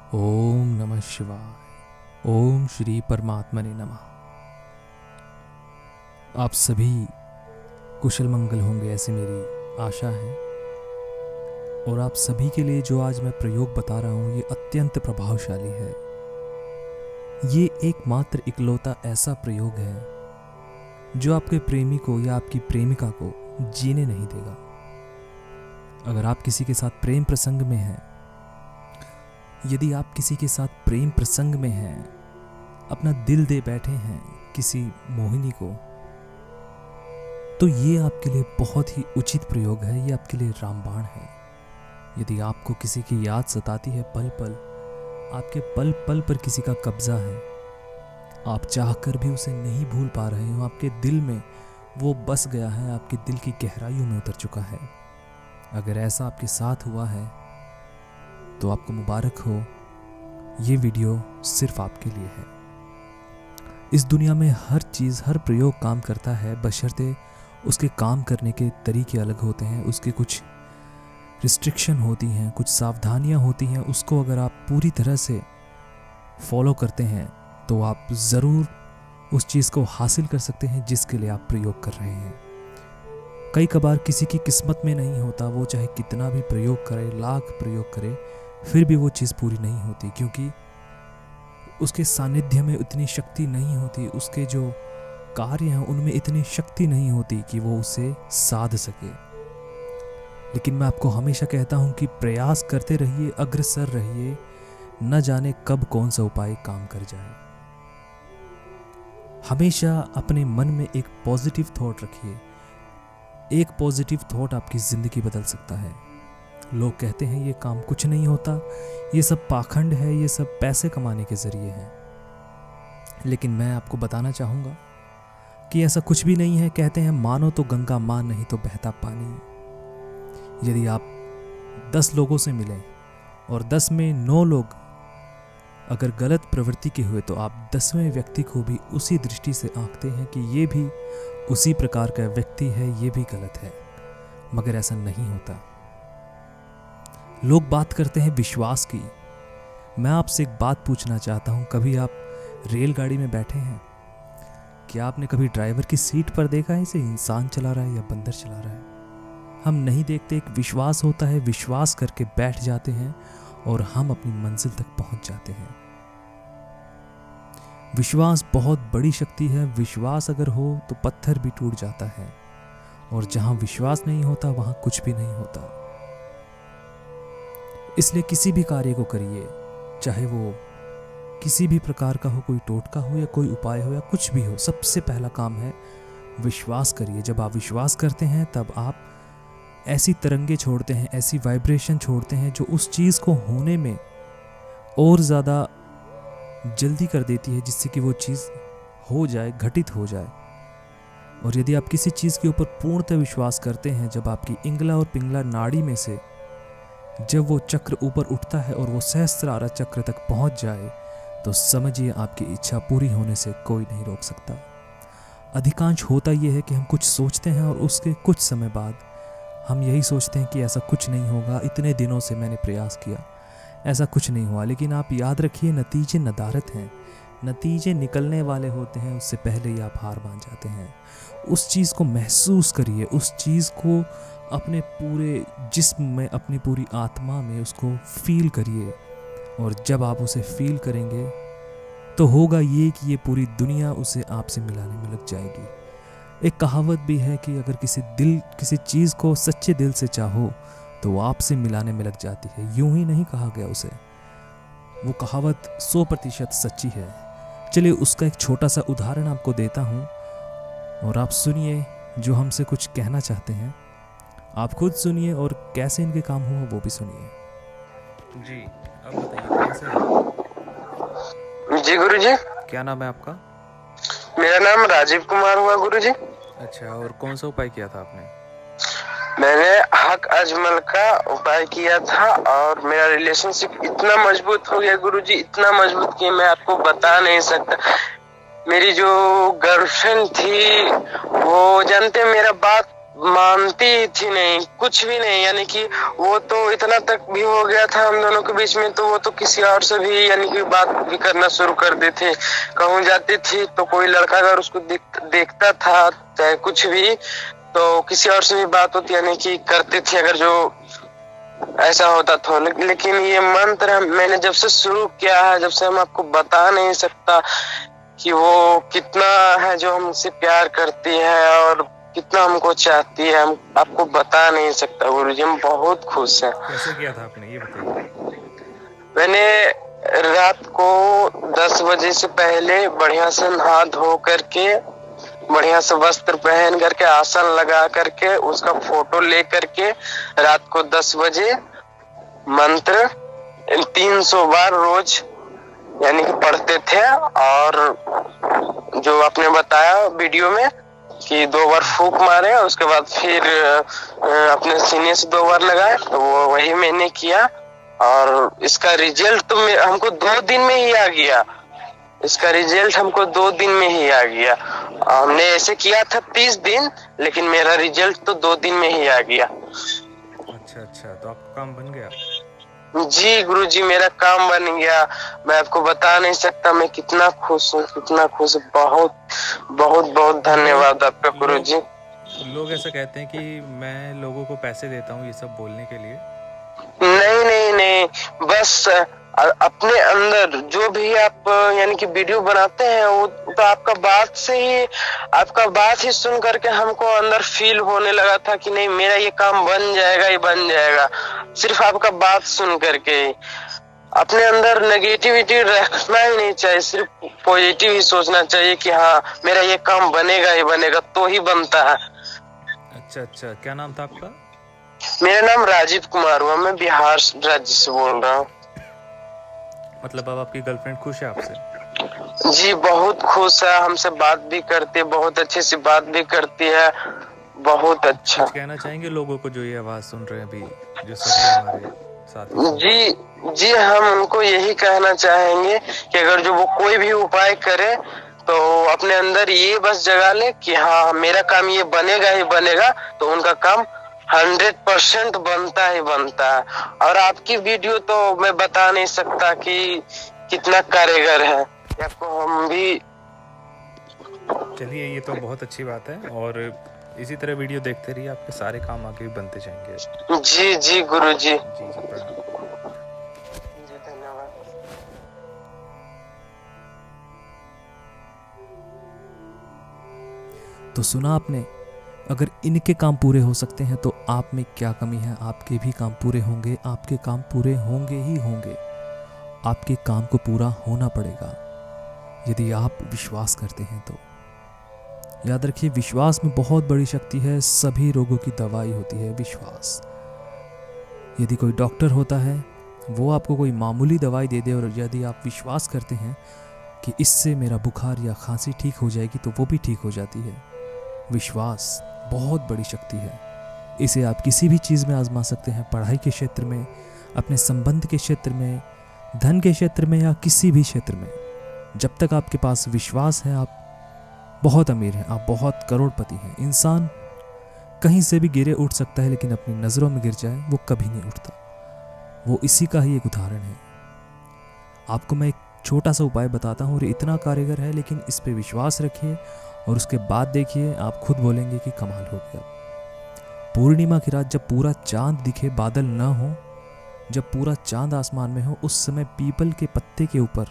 ओम नमः शिवाय। ओम श्री परमात्मने नमः। आप सभी कुशल मंगल होंगे ऐसी मेरी आशा है। और आप सभी के लिए जो आज मैं प्रयोग बता रहा हूँ ये अत्यंत प्रभावशाली है। ये एकमात्र इकलौता ऐसा प्रयोग है जो आपके प्रेमी को या आपकी प्रेमिका को जीने नहीं देगा। अगर आप किसी के साथ प्रेम प्रसंग में हैं, यदि आप किसी के साथ प्रेम प्रसंग में हैं, अपना दिल दे बैठे हैं किसी मोहिनी को, तो ये आपके लिए बहुत ही उचित प्रयोग है। ये आपके लिए रामबाण है। यदि आपको किसी की याद सताती है पल पल, आपके पल पल पर किसी का कब्जा है, आप चाहकर भी उसे नहीं भूल पा रहे हो, आपके दिल में वो बस गया है, आपके दिल की गहराइयों में उतर चुका है। अगर ऐसा आपके साथ हुआ है तो आपको मुबारक हो। ये वीडियो सिर्फ आपके लिए है। इस दुनिया में हर चीज़, हर प्रयोग काम करता है, बशर्ते उसके काम करने के तरीके अलग होते हैं, उसके कुछ रिस्ट्रिक्शन होती हैं, कुछ सावधानियां होती हैं। उसको अगर आप पूरी तरह से फॉलो करते हैं तो आप ज़रूर उस चीज़ को हासिल कर सकते हैं जिसके लिए आप प्रयोग कर रहे हैं। कई कबार किसी की किस्मत में नहीं होता, वो चाहे कितना भी प्रयोग करे, लाख प्रयोग करे, फिर भी वो चीज़ पूरी नहीं होती, क्योंकि उसके सानिध्य में उतनी शक्ति नहीं होती, उसके जो कार्य हैं उनमें इतनी शक्ति नहीं होती कि वो उसे साध सके। लेकिन मैं आपको हमेशा कहता हूँ कि प्रयास करते रहिए, अग्रसर रहिए, न जाने कब कौन सा उपाय काम कर जाए। हमेशा अपने मन में एक पॉजिटिव थॉट रखिए। एक पॉजिटिव थॉट आपकी ज़िंदगी बदल सकता है। लोग कहते हैं ये काम कुछ नहीं होता, ये सब पाखंड है, ये सब पैसे कमाने के ज़रिए है। लेकिन मैं आपको बताना चाहूँगा कि ऐसा कुछ भी नहीं है। कहते हैं मानो तो गंगा मान, नहीं तो बहता पानी। यदि आप 10 लोगों से मिलें और 10 में 9 लोग अगर गलत प्रवृत्ति के हुए, तो आप 10वें व्यक्ति को भी उसी दृष्टि से आंकते हैं कि ये भी उसी प्रकार का व्यक्ति है, ये भी गलत है। मगर ऐसा नहीं होता। लोग बात करते हैं विश्वास की। मैं आपसे एक बात पूछना चाहता हूं, कभी आप रेलगाड़ी में बैठे हैं? क्या आपने कभी ड्राइवर की सीट पर देखा है इसे इंसान चला रहा है या बंदर चला रहा है? हम नहीं देखते। एक विश्वास होता है, विश्वास करके बैठ जाते हैं और हम अपनी मंजिल तक पहुंच जाते हैं। विश्वास बहुत बड़ी शक्ति है। विश्वास अगर हो तो पत्थर भी टूट जाता है, और जहां विश्वास नहीं होता वहां कुछ भी नहीं होता। इसलिए किसी भी कार्य को करिए, चाहे वो किसी भी प्रकार का हो, कोई टोटका हो या कोई उपाय हो या कुछ भी हो, सबसे पहला काम है विश्वास करिए। जब आप विश्वास करते हैं तब आप ऐसी तरंगे छोड़ते हैं, ऐसी वाइब्रेशन छोड़ते हैं जो उस चीज़ को होने में और ज़्यादा जल्दी कर देती है, जिससे कि वो चीज़ हो जाए, घटित हो जाए। और यदि आप किसी चीज़ के ऊपर पूर्णतः विश्वास करते हैं, जब आपकी इंगला और पिंगला नाड़ी में से जब वो चक्र ऊपर उठता है और वो सहस्त्रारा चक्र तक पहुंच जाए, तो समझिए आपकी इच्छा पूरी होने से कोई नहीं रोक सकता। अधिकांश होता यह है कि हम कुछ सोचते हैं और उसके कुछ समय बाद हम यही सोचते हैं कि ऐसा कुछ नहीं होगा, इतने दिनों से मैंने प्रयास किया, ऐसा कुछ नहीं हुआ। लेकिन आप याद रखिए, नतीजे नदारत हैं, नतीजे निकलने वाले होते हैं, उससे पहले ही आप हार मान जाते हैं। उस चीज़ को महसूस करिए, उस चीज़ को अपने पूरे जिस्म में, अपनी पूरी आत्मा में उसको फील करिए। और जब आप उसे फील करेंगे तो होगा ये कि ये पूरी दुनिया उसे आपसे मिलाने में लग जाएगी। एक कहावत भी है कि अगर किसी चीज़ को सच्चे दिल से चाहो तो वो आपसे मिलाने में लग जाती है। यूं ही नहीं कहा गया उसे, वो कहावत 100% सच्ची है। चलिए उसका एक छोटा सा उदाहरण आपको देता हूँ और आप सुनिए जो हमसे कुछ कहना चाहते हैं। आप खुद सुनिए और कैसे इनके काम हुआ वो भी सुनिए। जी, अब बताइए कैसे हैं? जी गुरुजी। क्या नाम है आपका? मेरा नाम राजीव कुमार हुआ गुरुजी। अच्छा, और कौन सा उपाय किया था आपने? मैंने हक अजमल का उपाय किया था और मेरा रिलेशनशिप इतना मजबूत हो गया गुरुजी, इतना मजबूत कि मैं आपको बता नहीं सकता। मेरी जो गर्लफ्रेंड थी वो जानते मेरा बात मानती थी नहीं, कुछ भी नहीं। यानी कि वो तो इतना तक भी हो गया था हम दोनों के बीच में, तो वो तो किसी और से भी यानी कि बात भी करना शुरू कर देते। कहूँ जाती थी तो कोई लड़का अगर उसको देखता था चाहे कुछ भी, तो किसी और से भी बात होती यानी कि करती थी, अगर जो ऐसा होता था। लेकिन ये मंत्र मैंने जब से शुरू किया है, जब से हम आपको बता नहीं सकता कि वो कितना है जो हमसे प्यार करती है और कितना हमको चाहती है, हम आपको बता नहीं सकता गुरुजी। हम बहुत खुश हैं। कैसे किया था आपने, ये बताइए। मैंने रात को 10 बजे से पहले बढ़िया से नहा धो करके, बढ़िया से वस्त्र पहन करके, आसन लगा करके, उसका फोटो ले करके रात को 10 बजे मंत्र 300 बार रोज यानी कि पढ़ते थे। और जो आपने बताया वीडियो में कि 2 बार फूंक मारे, उसके बाद फिर अपने सीने से 2 बार लगाए, तो वो वही मैंने किया। और इसका रिजल्ट तो हमको 2 दिन में ही आ गया। इसका रिजल्ट हमको 2 दिन में ही आ गया। हमने ऐसे किया था 30 दिन, लेकिन मेरा रिजल्ट तो 2 दिन में ही आ गया। अच्छा, तो आपका काम बन गया? जी गुरुजी, मेरा काम बन गया। मैं आपको बता नहीं सकता मैं कितना खुश हूँ, कितना खुश हूँ। बहुत बहुत बहुत धन्यवाद आपका गुरुजी। लोग ऐसा कहते हैं कि मैं लोगों को पैसे देता हूँ ये सब बोलने के लिए। नहीं नहीं नहीं, बस अपने अंदर जो भी आप यानी कि वीडियो बनाते हैं, वो तो आपका बात ही सुन करके हमको अंदर फील होने लगा था कि नहीं, मेरा ये काम बन जाएगा, ये बन जाएगा। सिर्फ आपका बात सुन करके अपने अंदर नेगेटिविटी रखना ही नहीं चाहिए, सिर्फ पॉजिटिव ही सोचना चाहिए कि हाँ मेरा ये काम बनेगा ही बनेगा, तो ही बनता है। अच्छा, क्या नाम था आपका? मेरा नाम राजीव कुमार हुआ, मैं बिहार राज्य से बोल रहा हूँ। मतलब अब आपकी गर्लफ्रेंड खुश है आपसे? जी बहुत खुश है, हमसे बात भी करती है, बहुत अच्छे से बात भी करती है, बहुत अच्छा। कुछ कहना चाहेंगे लोगों को जो ये आवाज सुन रहे हैं अभी, जो सभी हमारे साथ? जी हम उनको यही कहना चाहेंगे कि अगर जो वो कोई भी उपाय करे तो अपने अंदर ये बस जगा ले कि हाँ मेरा काम ये बनेगा ही बनेगा, तो उनका काम 100% बनता ही बनता है। और आपकी वीडियो तो मैं बता नहीं सकता कि कितना कारीगर है, आपको हम भी। चलिए, ये तो बहुत अच्छी बात है, और इसी तरह वीडियो देखते रहिए, आपके सारे काम आगे भी बनते जाएंगे। जी गुरुजी। जी प्रणाम। जी धन्यवाद। तो सुना आपने, अगर इनके काम पूरे हो सकते हैं तो आप में क्या कमी है? आपके भी काम पूरे होंगे, आपके काम पूरे होंगे ही होंगे। आपके काम को पूरा होना पड़ेगा यदि आप विश्वास करते हैं तो। याद रखिए, विश्वास में बहुत बड़ी शक्ति है। सभी रोगों की दवाई होती है विश्वास। यदि कोई डॉक्टर होता है, वो आपको कोई मामूली दवाई दे दे, और यदि आप विश्वास करते हैं कि इससे मेरा बुखार या खांसी ठीक हो जाएगी, तो वो भी ठीक हो जाती है। विश्वास बहुत बड़ी शक्ति है। इसे आप किसी भी चीज़ में आजमा सकते हैं, पढ़ाई के क्षेत्र में, अपने संबंध के क्षेत्र में, धन के क्षेत्र में, या किसी भी क्षेत्र में। जब तक आपके पास विश्वास है, आप बहुत अमीर हैं, आप बहुत करोड़पति हैं। इंसान कहीं से भी गिरे उठ सकता है, लेकिन अपनी नज़रों में गिर जाए वो कभी नहीं उठता। वो इसी का ही एक उदाहरण है। आपको मैं एक छोटा सा उपाय बताता हूँ, और इतना कारगर है, लेकिन इस पे विश्वास रखिए और उसके बाद देखिए, आप खुद बोलेंगे कि कमाल हो गया। पूर्णिमा की रात जब पूरा चांद दिखे, बादल ना हो, जब पूरा चांद आसमान में हो, उस समय पीपल के पत्ते के ऊपर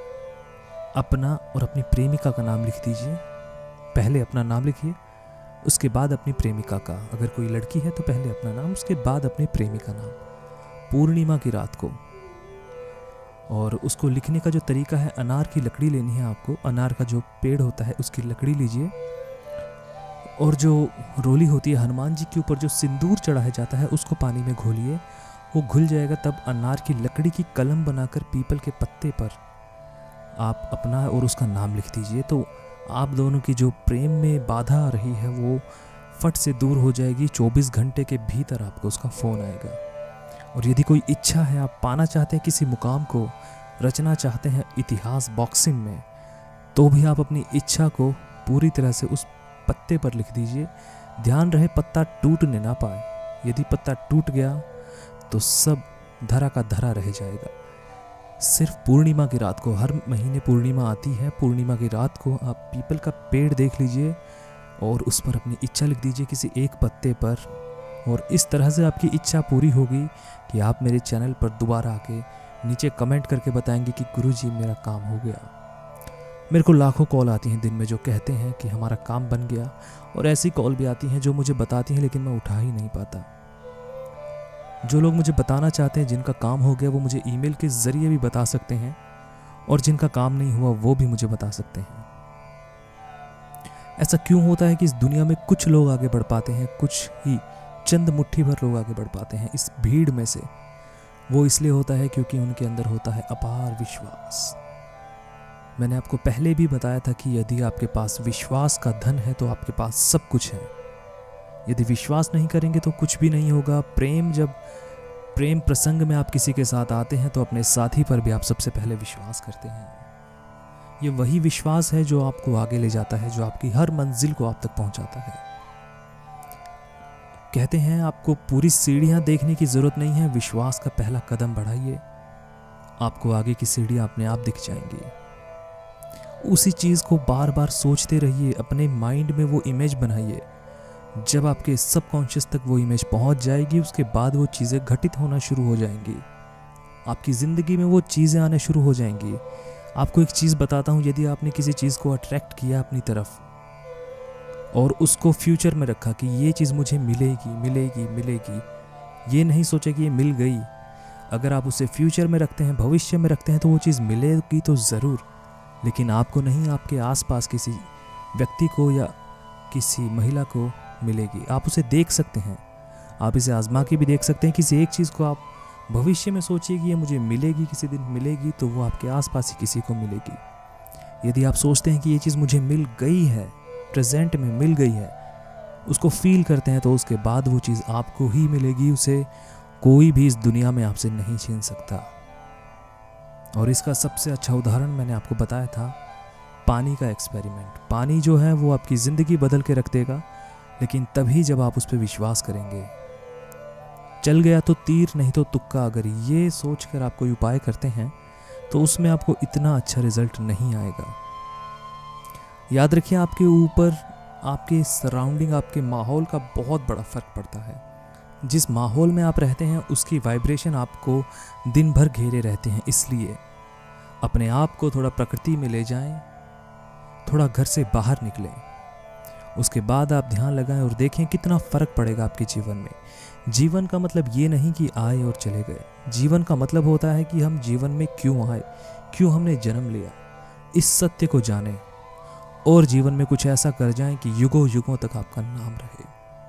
अपना और अपनी प्रेमिका का नाम लिख दीजिए। पहले अपना नाम लिखिए, उसके बाद अपनी प्रेमिका का। अगर कोई लड़की है तो पहले अपना नाम, उसके बाद अपनी प्रेमिका नाम, पूर्णिमा की रात को। और उसको लिखने का जो तरीका है, अनार की लकड़ी लेनी है आपको। अनार का जो पेड़ होता है उसकी लकड़ी लीजिए, और जो रोली होती है हनुमान जी के ऊपर जो सिंदूर चढ़ाया जाता है, उसको पानी में घोलिए। वो घुल जाएगा, तब अनार की लकड़ी की कलम बनाकर पीपल के पत्ते पर आप अपना और उसका नाम लिख दीजिए। तो आप दोनों की जो प्रेम में बाधा आ रही है वो फट से दूर हो जाएगी। 24 घंटे के भीतर आपको उसका फ़ोन आएगा। और यदि कोई इच्छा है, आप पाना चाहते हैं किसी मुकाम को, रचना चाहते हैं इतिहास बॉक्सिंग में, तो भी आप अपनी इच्छा को पूरी तरह से उस पत्ते पर लिख दीजिए। ध्यान रहे पत्ता टूटने ना पाए। यदि पत्ता टूट गया तो सब धरा का धरा रह जाएगा। सिर्फ पूर्णिमा की रात को, हर महीने पूर्णिमा आती है, पूर्णिमा की रात को आप पीपल का पेड़ देख लीजिए और उस पर अपनी इच्छा लिख दीजिए किसी एक पत्ते पर, और इस तरह से आपकी इच्छा पूरी होगी कि आप मेरे चैनल पर दोबारा आके नीचे कमेंट करके बताएंगे कि गुरुजी मेरा काम हो गया। मेरे को लाखों कॉल आती हैं दिन में जो कहते हैं कि हमारा काम बन गया, और ऐसी कॉल भी आती हैं जो मुझे बताती हैं लेकिन मैं उठा ही नहीं पाता। जो लोग मुझे बताना चाहते हैं जिनका काम हो गया वो मुझे ईमेल के ज़रिए भी बता सकते हैं, और जिनका काम नहीं हुआ वो भी मुझे बता सकते हैं। ऐसा क्यों होता है कि इस दुनिया में कुछ लोग आगे बढ़ पाते हैं, कुछ ही चंद मुट्ठी भर लोग आगे बढ़ पाते हैं इस भीड़ में से? वो इसलिए होता है क्योंकि उनके अंदर होता है अपार विश्वास। मैंने आपको पहले भी बताया था कि यदि आपके पास विश्वास का धन है तो आपके पास सब कुछ है। यदि विश्वास नहीं करेंगे तो कुछ भी नहीं होगा। जब प्रेम प्रसंग में आप किसी के साथ आते हैं तो अपने साथी पर भी आप सबसे पहले विश्वास करते हैं। ये वही विश्वास है जो आपको आगे ले जाता है, जो आपकी हर मंजिल को आप तक पहुंचाता है। कहते हैं आपको पूरी सीढ़ियां देखने की जरूरत नहीं है, विश्वास का पहला कदम बढ़ाइए, आपको आगे की सीढ़ियां अपने आप दिख जाएंगी। उसी चीज को बार बार सोचते रहिए, अपने माइंड में वो इमेज बनाइए। जब आपके सबकॉन्शियस तक वो इमेज पहुंच जाएगी उसके बाद वो चीज़ें घटित होना शुरू हो जाएंगी, आपकी ज़िंदगी में वो चीज़ें आने शुरू हो जाएंगी। आपको एक चीज़ बताता हूँ, यदि आपने किसी चीज़ को अट्रैक्ट किया अपनी तरफ और उसको फ्यूचर में रखा कि ये चीज़ मुझे मिलेगी मिलेगी मिलेगी, ये नहीं सोचा कि ये मिल गई। अगर आप उसे फ्यूचर में रखते हैं, भविष्य में रखते हैं, तो वो चीज़ मिलेगी तो ज़रूर, लेकिन आपको नहीं, आपके आसपास किसी व्यक्ति को या किसी महिला को मिलेगी। आप उसे देख सकते हैं, आप इसे आजमा के भी देख सकते हैं। किसी एक चीज़ को आप भविष्य में सोचिए कि ये मुझे मिलेगी, किसी दिन मिलेगी, तो वो आपके आसपास ही किसी को मिलेगी। यदि आप सोचते हैं कि ये चीज़ मुझे मिल गई है, प्रेजेंट में मिल गई है, उसको फील करते हैं, तो उसके बाद वो चीज़ आपको ही मिलेगी। उसे कोई भी इस दुनिया में आपसे नहीं छीन सकता। और इसका सबसे अच्छा उदाहरण मैंने आपको बताया था, पानी का एक्सपेरिमेंट। पानी जो है वो आपकी ज़िंदगी बदल के रख देगा, लेकिन तभी जब आप उस पर विश्वास करेंगे। चल गया तो तीर, नहीं तो तुक्का। अगर ये सोचकर आप कोई उपाय करते हैं तो उसमें आपको इतना अच्छा रिजल्ट नहीं आएगा। याद रखिए, आपके ऊपर, आपके सराउंडिंग, आपके माहौल का बहुत बड़ा फ़र्क पड़ता है। जिस माहौल में आप रहते हैं उसकी वाइब्रेशन आपको दिन भर घेरे रहते हैं। इसलिए अपने आप को थोड़ा प्रकृति में ले जाएं, थोड़ा घर से बाहर निकलें, उसके बाद आप ध्यान लगाएं और देखें कितना फ़र्क पड़ेगा आपके जीवन में। जीवन का मतलब ये नहीं कि आए और चले गए। जीवन का मतलब होता है कि हम जीवन में क्यों आए, क्यों हमने जन्म लिया, इस सत्य को जानें और जीवन में कुछ ऐसा कर जाएं कि युगों युगों तक आपका नाम रहे।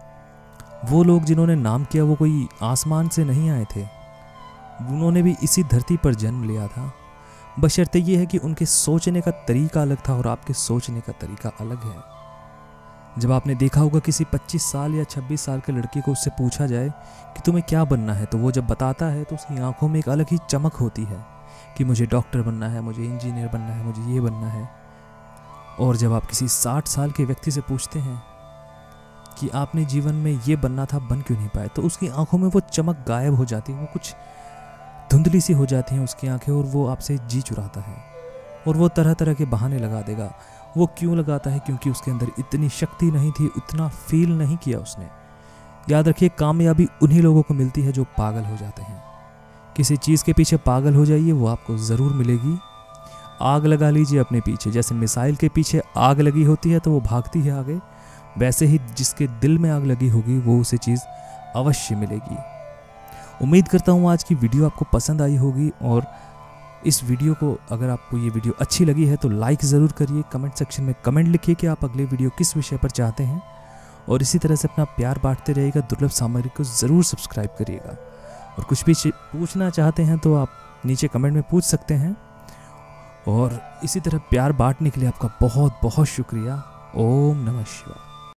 वो लोग जिन्होंने नाम किया वो कोई आसमान से नहीं आए थे, उन्होंने भी इसी धरती पर जन्म लिया था। बशर्ते ये है कि उनके सोचने का तरीका अलग था और आपके सोचने का तरीका अलग है। जब आपने देखा होगा किसी 25 साल या 26 साल के लड़के को उससे पूछा जाए कि तुम्हें क्या बनना है, तो वो जब बताता है तो उसकी आंखों में एक अलग ही चमक होती है कि मुझे डॉक्टर बनना है, मुझे इंजीनियर बनना है, मुझे ये बनना है। और जब आप किसी 60 साल के व्यक्ति से पूछते हैं कि आपने जीवन में ये बनना था, बन क्यों नहीं पाए, तो उसकी आंखों में वो चमक गायब हो जाती है, वो कुछ धुंधली सी हो जाती हैं उसकी आंखें, और वो आपसे जी चुराता है और वो तरह तरह के बहाने लगा देगा। वो क्यों लगाता है? क्योंकि उसके अंदर इतनी शक्ति नहीं थी, उतना फील नहीं किया उसने। याद रखिए, कामयाबी उन्हीं लोगों को मिलती है जो पागल हो जाते हैं। किसी चीज़ के पीछे पागल हो जाइए, वो आपको ज़रूर मिलेगी। आग लगा लीजिए अपने पीछे, जैसे मिसाइल के पीछे आग लगी होती है तो वो भागती है आगे, वैसे ही जिसके दिल में आग लगी होगी वो उसे चीज़ अवश्य मिलेगी। उम्मीद करता हूँ आज की वीडियो आपको पसंद आई होगी, और इस वीडियो को, अगर आपको ये वीडियो अच्छी लगी है तो लाइक ज़रूर करिए। कमेंट सेक्शन में कमेंट लिखिए कि आप अगले वीडियो किस विषय पर चाहते हैं, और इसी तरह से अपना प्यार बांटते रहिएगा। दुर्लभ सामग्री को ज़रूर सब्सक्राइब करिएगा, और कुछ भी पूछना चाहते हैं तो आप नीचे कमेंट में पूछ सकते हैं। और इसी तरह प्यार बांटने के लिए आपका बहुत बहुत शुक्रिया। ओम नमः शिवाय।